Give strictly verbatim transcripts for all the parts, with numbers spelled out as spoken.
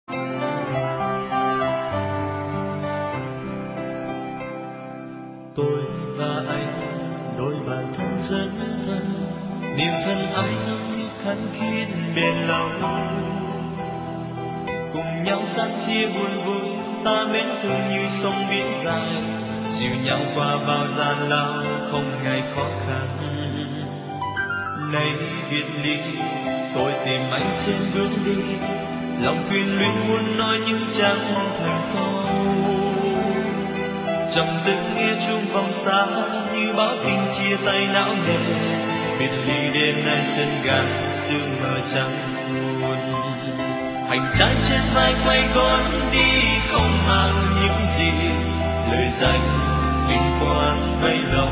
Tôi và anh đôi bạn thân rất thân, niềm thân ái ấm khăng khít bền lâu, cùng nhau san chia buồn vui, ta mến thương như sông biển dài, dìu nhau qua bao gian lao không ngại khó khăn. Nay biệt ly tôi tìm anh trên bước đi, lòng quyến luyến muốn nói nhưng chẳng thành câu. Trầm tư nghe chuông vòng xa như báo tin chia tay não nề, biệt ly đêm nay sân ga sương mờ trắng buồn. Hành trang trên vai quay gót đi không mang những gì, lời danh vinh quang bấy lâu.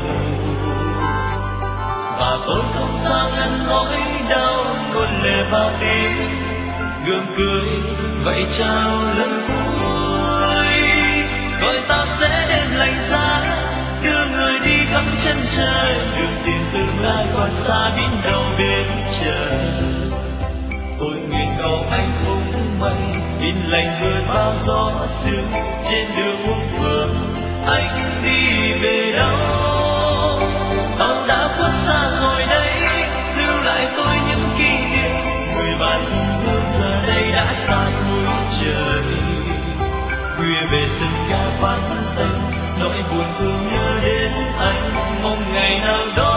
Và tôi không sao ngăn nỗi đau nguồn lệ bao tiếng, gượng cười vậy chào lần cuối. Gọi ta sẽ đêm lạnh giá, đưa người đi khắp chân trời, đường tìm tương lai còn xa biết đâu bên trời. Tôi nguyện cầu anh không mây, in lành vượt bao gió sương, trên đường muôn phương anh đi về đâu. Tàu đã khuất xa rồi đấy, lưu lại tôi những kỷ niệm, người bạn thương giờ đây đã xa cuối trời. Khuya về sân ga vắng tênh, nỗi buồn thương nhớ đến anh, mong ngày nào đó